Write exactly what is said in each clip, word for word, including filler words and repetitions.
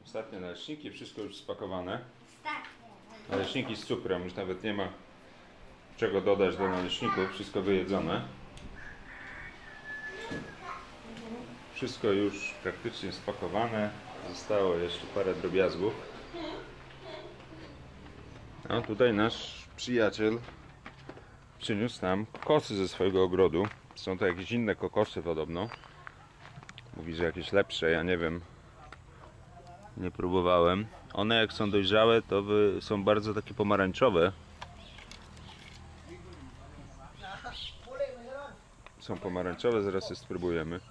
Ostatnie naleśniki, wszystko już spakowane. Naleśniki z cukrem, już nawet nie ma czego dodać do naleśników, wszystko wyjedzone. Wszystko już praktycznie spakowane. Zostało jeszcze parę drobiazgów. A tutaj nasz przyjaciel przyniósł nam kokosy ze swojego ogrodu. Są to jakieś inne kokosy podobno. Mówi, że jakieś lepsze, ja nie wiem. Nie próbowałem. One jak są dojrzałe, to są bardzo takie pomarańczowe. Są pomarańczowe, zaraz je spróbujemy.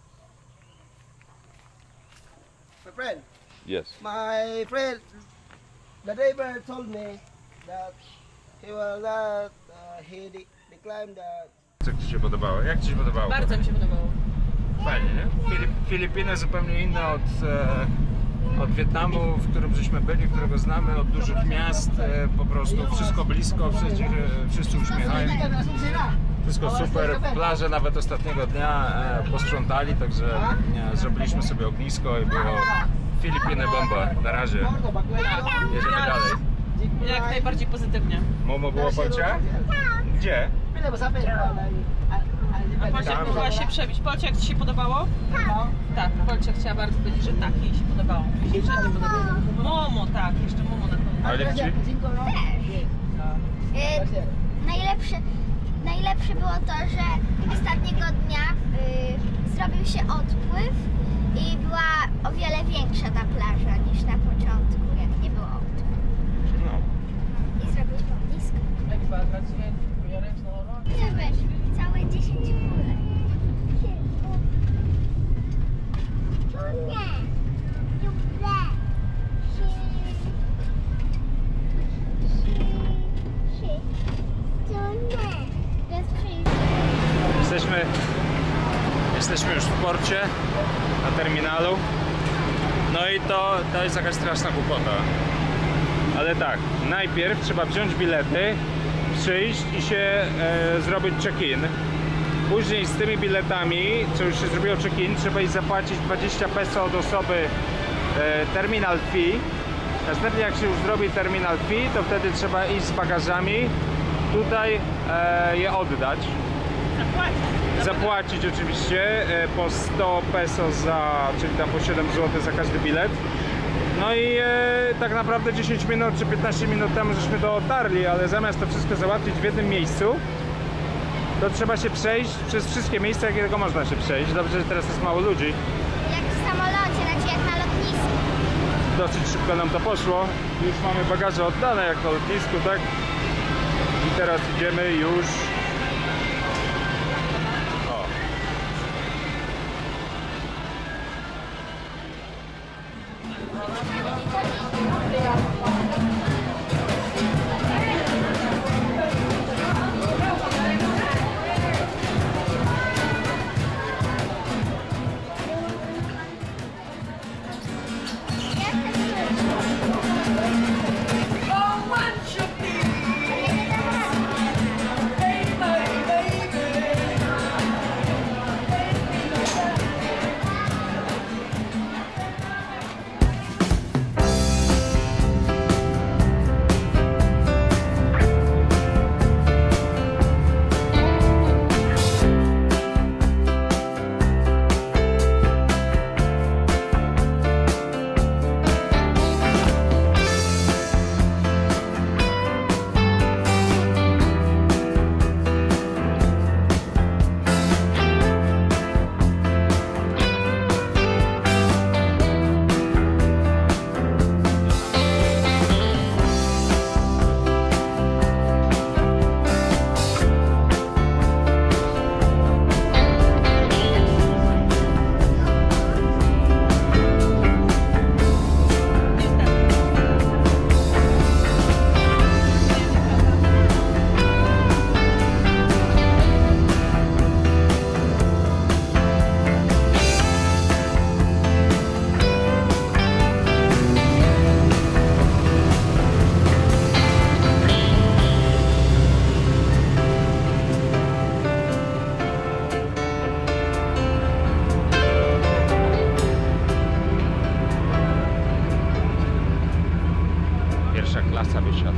My friend. Yes. My friend, the neighbor told me that he will not, uh, he de declined that. Co Ci się podobało? Jak Ci się podobało? Bardzo mi się podobało. Fajnie, nie? Filip, Filipiny zupełnie inne od, e, od Wietnamu, w którym żeśmy byli, którego znamy, od dużych miast, e, po prostu wszystko blisko, wszyscy, e, wszyscy uśmiechają. Wszystko super, plaże nawet ostatniego dnia e, posprzątali, także e, zrobiliśmy sobie ognisko i było Filipiny bomba. Na razie jedziemy dalej. Jak najbardziej pozytywnie. Momo było Polcia? Gdzie? A Polcia próbowała się przebić. Polcia, jak Ci się podobało? Tak, Polcia chciała bardzo powiedzieć, że tak, jej się podobało. Jej się wszędzie podobało. Momo, tak, jeszcze Momo na pewno. Ale gdzie? Yy, najlepsze, najlepsze było to, że ostatniego dnia yy, zrobił się odpływ i była o wiele większa ta plaża niż na początku, jak nie było odpływu. No. I zrobiliśmy ognisko. Nie wiesz, całe dziesięć kulek. To nie. Duble. To nie. Jesteśmy, jesteśmy już w porcie, na terminalu. No i to, to jest jakaś straszna głupota. Ale tak, najpierw trzeba wziąć bilety, przyjść i się e, zrobić check-in. Później z tymi biletami, co już się zrobiło check-in, trzeba iść zapłacić dwadzieścia peso od osoby e, terminal fee. Następnie jak się już zrobi terminal fee, to wtedy trzeba iść z bagażami, tutaj e, je oddać. Zapłacić. Zapłacić oczywiście e, po sto peso za, czyli tam po siedem złotych za każdy bilet. No i e, tak naprawdę dziesięć minut czy piętnaście minut temu żeśmy dotarli, ale zamiast to wszystko załatwić w jednym miejscu, to trzeba się przejść przez wszystkie miejsca, jakie tylko można się przejść. Dobrze, że teraz jest mało ludzi. Jak w samolocie, znaczy jak na lotnisku. Dosyć szybko nam to poszło. Już mamy bagaże oddane jak na lotnisku, tak? I teraz idziemy już... O. kierowca wysiada.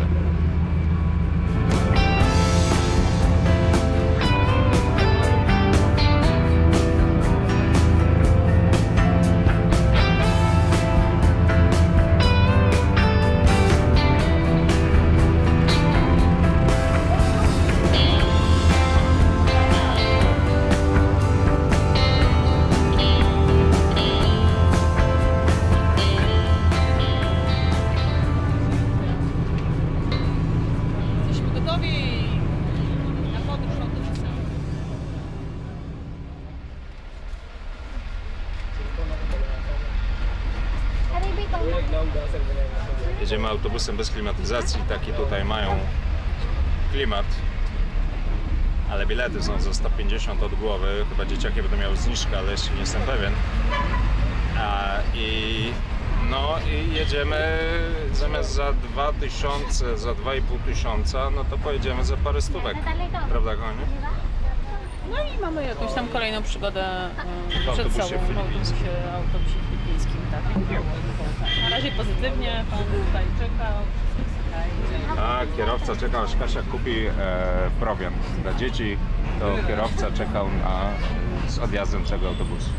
Jedziemy autobusem bez klimatyzacji, taki tutaj mają klimat, ale bilety są za sto pięćdziesiąt od głowy, chyba dzieciaki będą miały zniżkę, ale jeszcze nie jestem pewien. A, i, no i jedziemy zamiast za dwa tysiące, za dwa i pół tysiąca, no to pojedziemy za parę stówek, prawda kochanie? No i mamy jakąś tam kolejną przygodę W um, przed autobusie sobą w filipińskim. autobusie, autobusie filipińskim, tak. Na razie pozytywnie, pan tutaj czekał, A kierowca czekał, aż Kasia kupi e, prowiant dla dzieci, to kierowca czekał na, z odjazdem całego autobusu.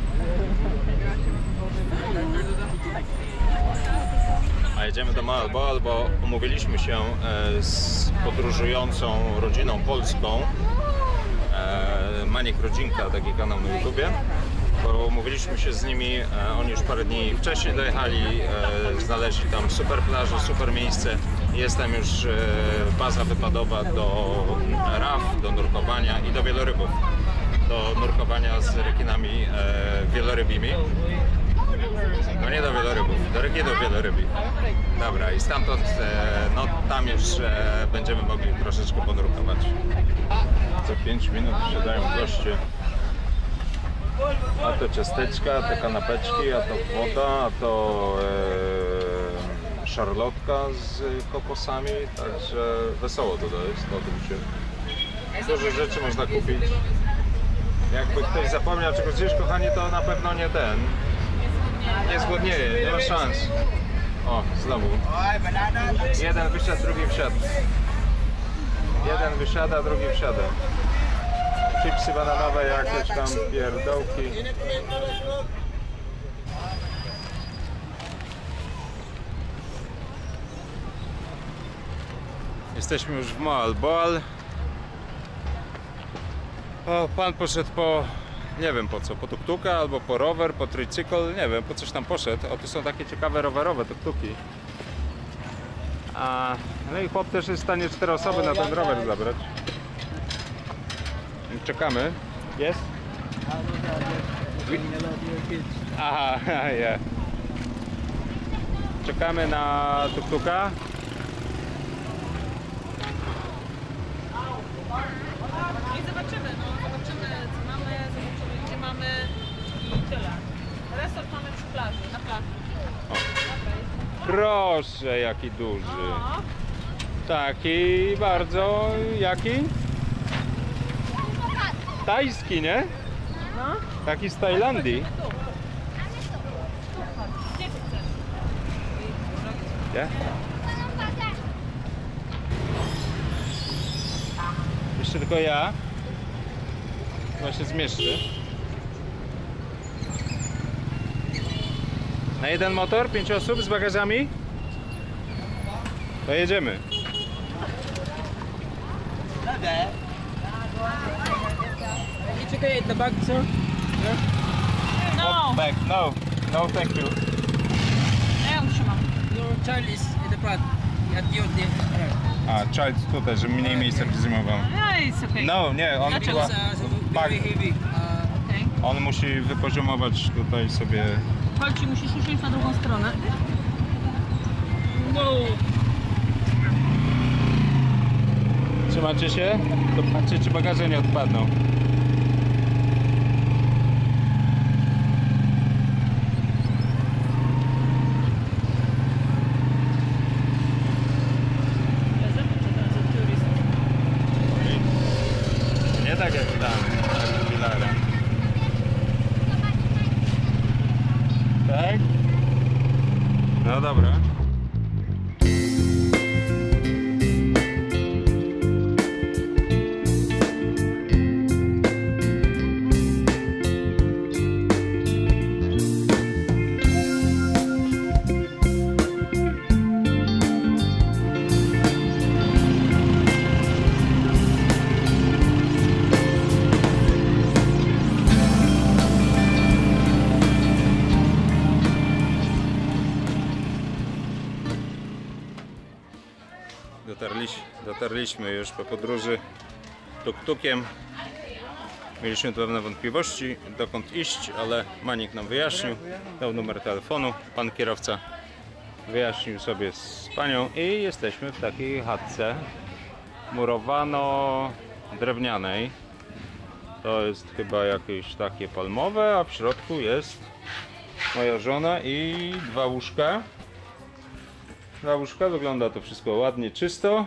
A jedziemy do Malbo, bo umówiliśmy się e, z podróżującą rodziną polską. E, Maniek Rodzinka, taki kanał na YouTubie. Bo umówiliśmy się z nimi, e, oni już parę dni wcześniej dojechali, e, znaleźli tam super plażę, super miejsce. Jest tam już e, baza wypadowa do raf, do nurkowania i do wielorybów. Do nurkowania z rekinami e, wielorybimi. No nie do wielorybów, do rekinów wielorybich. Dobra, i stamtąd, e, no tam już e, będziemy mogli troszeczkę ponurkować. Za pięć minut wsiadają goście. A to ciasteczka, a to kanapeczki, a to woda, a to e, szarlotka z kokosami, także wesoło tutaj jest w autobusie. Dużo rzeczy można kupić. Jakby ktoś zapomniał czegoś zjeść, kochani, to na pewno nie ten. Nie zgłodnieje, nie ma szans. O, znowu. Jeden wysiadł, drugi wsiadł. Jeden wysiada, drugi wsiada. Chipsy bananowe, jakieś tam pierdołki. Jesteśmy już w Malboal. O, pan poszedł po, nie wiem po co, po tuktuka albo po rower, po tricykl, nie wiem, po coś tam poszedł. O, tu są takie ciekawe rowerowe tuktuki. A, no i chłop też jest w stanie cztery osoby na ten rower zabrać. Czekamy. Jest? Aha, yeah. Czekamy na tuktuka. i zobaczymy, no zobaczymy co mamy, zobaczymy gdzie mamy i tyle. Resort mamy przy plaży, na plaży. O. Proszę, jaki duży. No. Taki bardzo, jaki? Tajski, nie? No. Taki z Tajlandii. Gdzie ty chcesz? Nie? Jeszcze tylko ja. Chyba się zmieszczę. Na jeden motor? Pięć osób z bagażami? To jedziemy. It's okay, the bag, sir. No! Back. No, no thank you. Ja ją trzymam. Your child is in the front. At you, the front. A, child tutaj, żeby mniej miejsca zajmował. No jest okej. No, nie, on Dlaczego? chyba, It's uh, Bag. very heavy. Uh, Okej. on musi wypoziomować tutaj sobie. Chodź, musisz usiąść na drugą stronę. Wow. Trzymacie się? To patrzcie, czy bagaże nie odpadną. Nie tak jak tam, jak w Pilarach. Tak? No dobra. Dotarliś, dotarliśmy już po podróży tuk-tukiem. Mieliśmy pewne wątpliwości, dokąd iść, ale Maniek nam wyjaśnił, dał numer telefonu, pan kierowca wyjaśnił sobie z panią i jesteśmy w takiej chatce murowano-drewnianej. To jest chyba jakieś takie palmowe, a w środku jest moja żona i dwa łóżka. Dwa łóżka, wygląda to wszystko ładnie, czysto.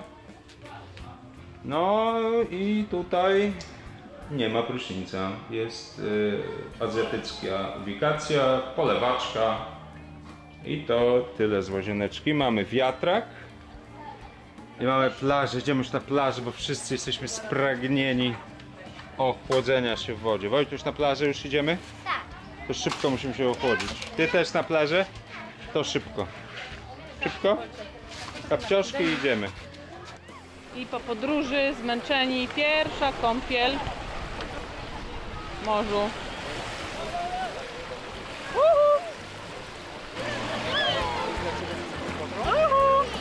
No i tutaj nie ma prysznica. Jest y, azjatycka ubikacja, polewaczka i to tyle z łazieneczki. Mamy wiatrak i mamy plażę. Idziemy już na plażę, bo wszyscy jesteśmy spragnieni ochłodzenia się w wodzie. Wojtuś, na plażę już idziemy? Tak. To szybko musimy się ochłodzić. Ty też na plażę? To szybko. Szybko? Kapcioszki i idziemy. I po podróży zmęczeni, pierwsza kąpiel w morzu. Uhu. Uhu.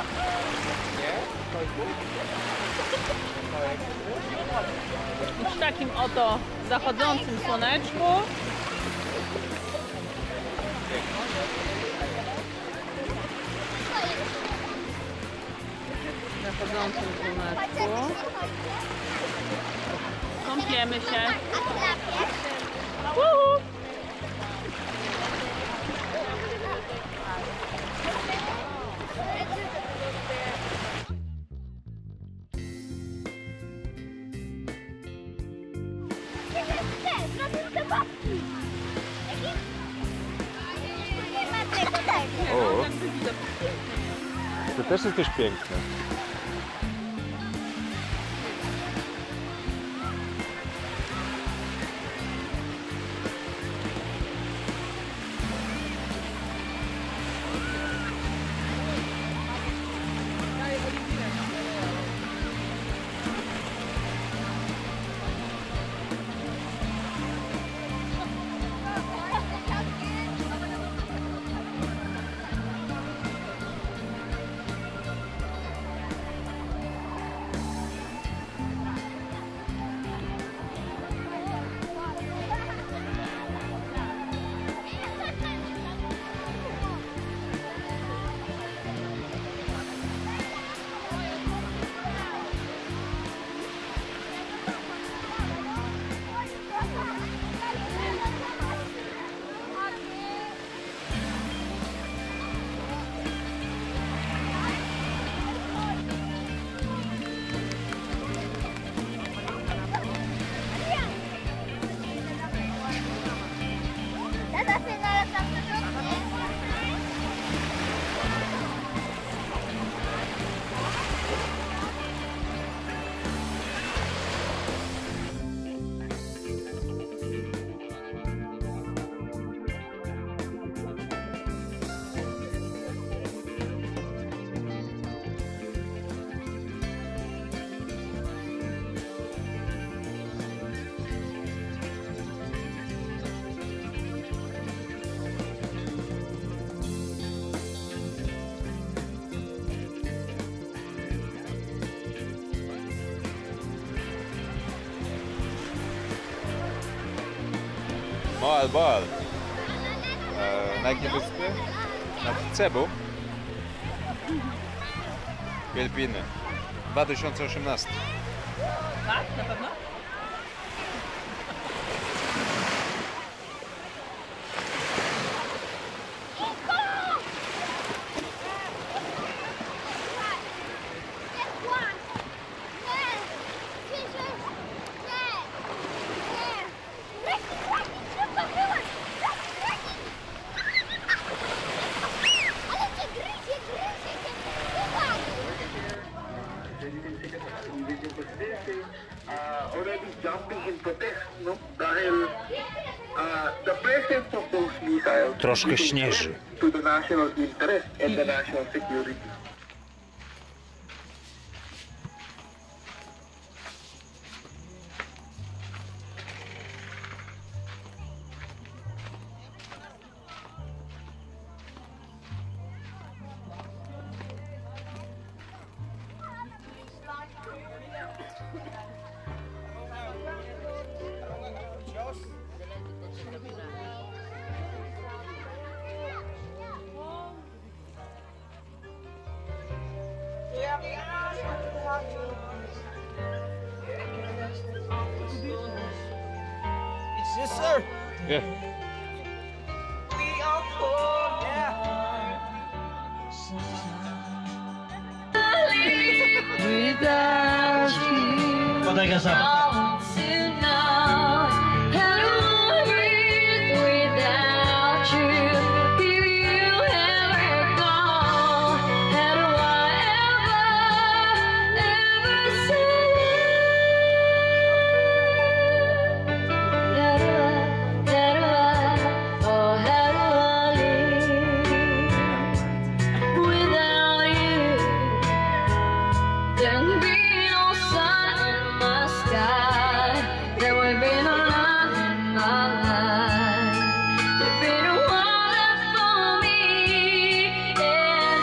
Już w takim oto zachodzącym słoneczku. Zachodzącym słoneczku. Kąpiemy się. Uhu. O, to też jest coś piękne. Boal, Boal. E, na jakiej wyspie? Na Cebu. Filipiny. dwa tysiące osiemnasty. Tak? Na pewno? Already jumping in protest, no? Dahil uh, the presence of those missiles Troszkę śnieży. to the national interest and the national security. Yes, sir. Yeah. We are poor. Yeah. Without you, Patay ka sa. I want to know how to breathe without you. If you ever gone, how do I ever, ever say how do I, how do I, oh how do I live without you? There'll be no sun in my sky. There will be no love in my life. There'll be no one left for me, and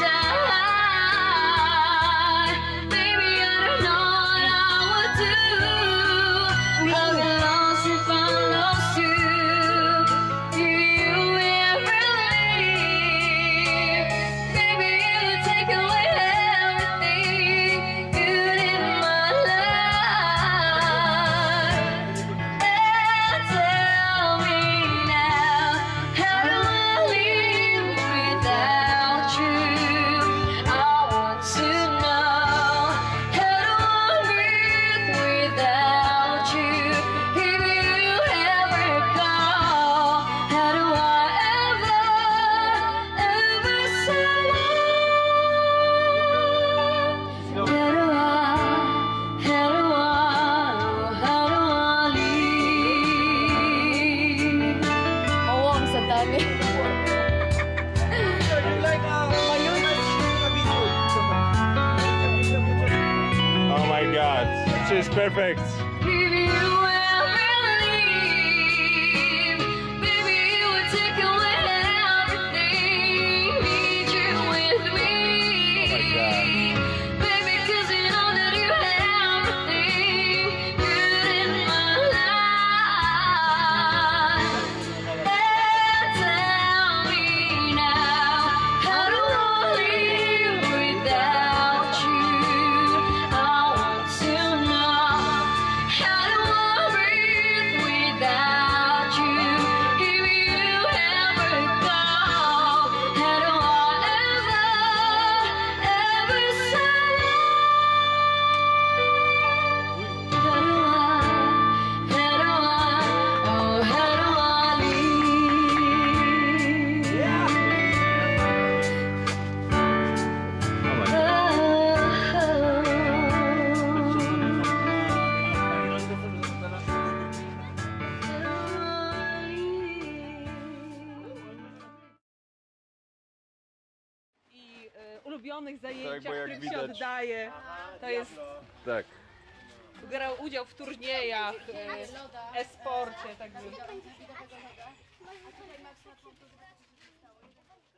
I, baby, I don't know what I would do. I'll get lost if I lost you. If you ever leave, baby, you would take away everything good in my life. And tell me now, how do I live without you? I want to know, how do I breathe without you? If you ever go, how do I ever, ever say how do I, how do I, how do I live? Mawang sa dami. Like uh, mayonnaise na video. Oh my god, she's perfect. If you ever leave, baby, you would take away everything. Need you with me. Oh my God. Baby, 'cause you know that you have everything good in my life. And tell me now, how do I live without you? I want to know, how do I breathe without you? If you ever go, how do I ever, ever say how do I, how do I, oh how do I live? Oh my god. I e, ulubionych zajęciach, Tak, bo jak których widać- się oddaje, to jest Tak. brał udział w turniejach, e, e-sporcie, także